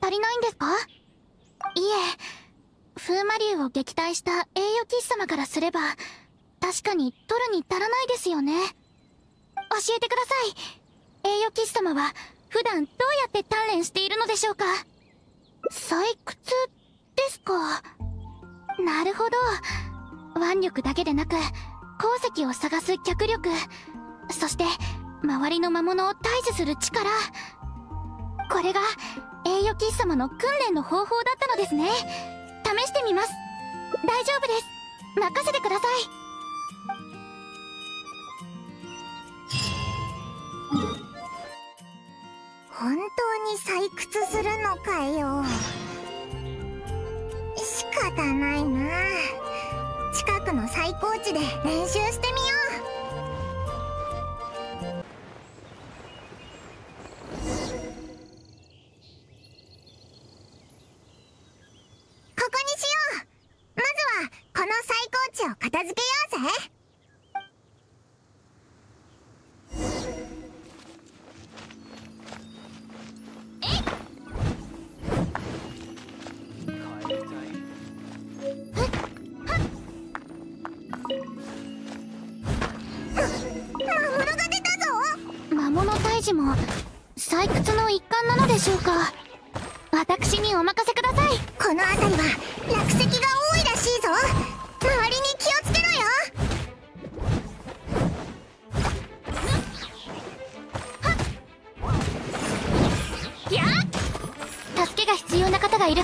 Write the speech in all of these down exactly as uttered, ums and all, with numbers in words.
足りないんですか？いえ、風魔竜を撃退した栄誉騎士様からすれば確かに取るに足らないですよね。教えてください。栄誉騎士様は普段どうやって鍛錬しているのでしょうか？採掘ですか。なるほど。腕力だけでなく鉱石を探す脚力、そして周りの魔物を退治する力、これが栄誉騎士様の訓練の方法だったのですね。試してみます。大丈夫です。任せてください。 本当に採掘するのかよ。仕方ないな。近くの最高地で練習してみよう。ここにしよう。まずはこの最高地を片付けようぜ。 も採掘の一環なのでしょうか？私にお任せください。 この辺りは落石が多いらしいぞ。周りに気をつけろよ。 やっ、助けが必要な方がいる。やっ、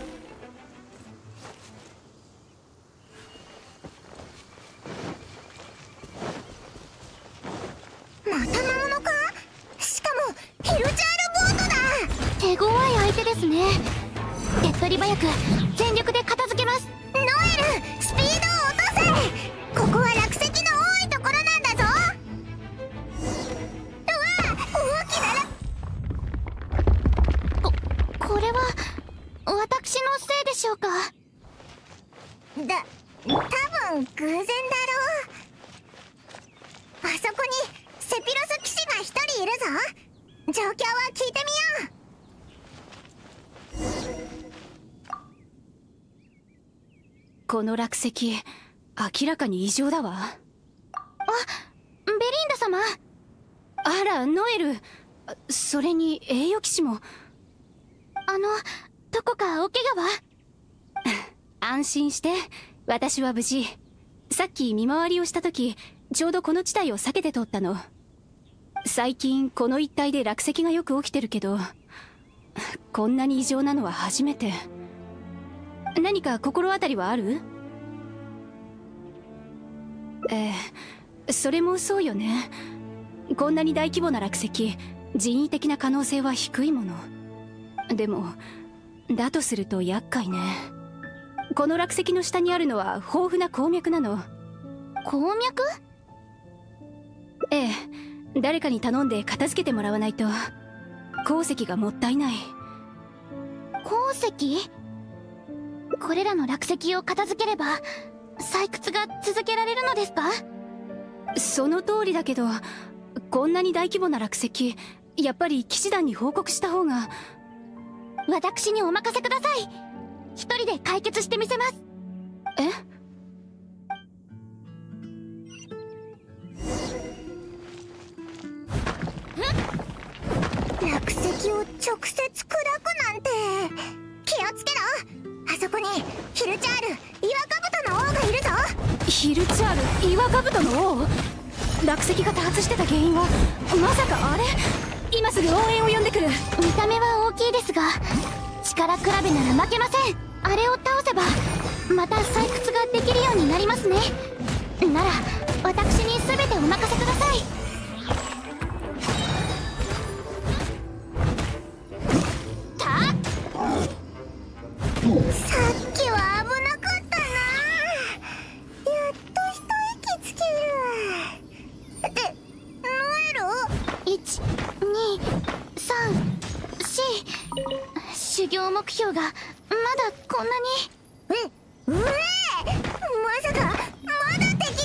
また魔物か？しかもヒルチャールボートだ。 手強い相手ですね。手っ取り早く全力で片付けます。 ノエル、スピードを落とせ。ここは落石の多いところなんだぞ。うわ、大きなここれは私のせいでしょうか？ だ、多分偶然だろう。あそこにセピロス騎士が一人いるぞ。状況を聞いてみよう。 この落石明らかに異常だわ。 あ、ベリンダ様。 あら、ノエル。それに栄誉騎士も。 あの、どこかお怪我は？ 安心して、私は無事。さっき見回りをした時ちょうどこの地帯を避けて通ったの。最近この一帯で落石がよく起きてるけど、こんなに異常なのは初めて。何か心当たりはある？ええ、それもそうよね。こんなに大規模な落石、人為的な可能性は低いもの。でもだとすると厄介ね。この落石の下にあるのは豊富な鉱脈なの。 鉱脈？ ええ、誰かに頼んで片付けてもらわないと。鉱石がもったいない。 鉱石？これらの落石を片付ければ採掘が続けられるのですか？ その通りだけど、こんなに大規模な落石、やっぱり騎士団に報告した方が。 私にお任せください。一人で解決してみせます。 え？ 落石を直接砕くなんて。気をつけろ。あそこにヒルチャール、岩兜の王がいるぞ。 ヒルチャール、岩兜の王？落石が多発してた原因はまさかあれ？今すぐ応援を呼んでくる。 見た目は大きいですが力比べなら負けません。あれを倒せばまた採掘ができるようになりますね。なら私に全てお任せください。たっ、 さっきは危なかったな。やっと一息つける。ってノエル？ いち、に、さん、よん。修行目標がまだこんなに。 え、うえー、まさかまだ敵がいたのか？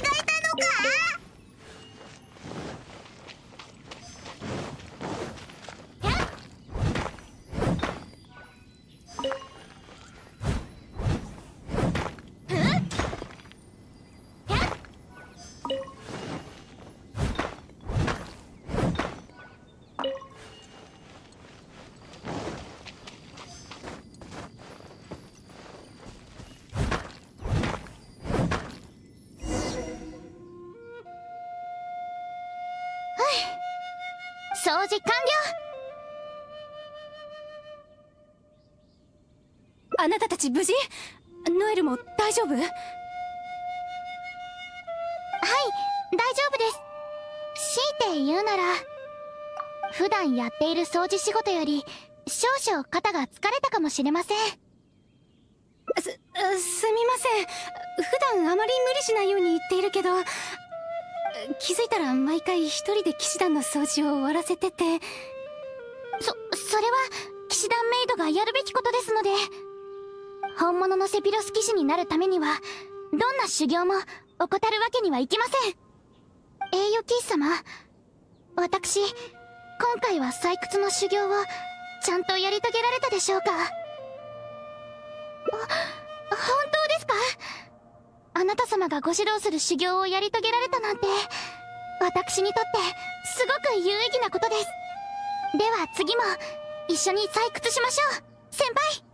掃除完了。 あなたたち無事？ノエルも大丈夫？はい、 大丈夫です。強いて言うなら、普段やっている掃除仕事より少々肩が疲れたかもしれません。 す、すみません。普段あまり無理しないように言っているけど、気づいたら毎回一人で騎士団の掃除を終わらせてて。 そ、それは騎士団メイドがやるべきことですので、本物のセピロス騎士になるためにはどんな修行も怠るわけにはいきません。栄誉騎士様、私今回は採掘の修行をちゃんとやり遂げられたでしょうか？あ、本当ですか？あなた様がご指導する修行をやり遂げられたなんて、私にとってすごく有意義なことです。では次も一緒に採掘しましょう、先輩。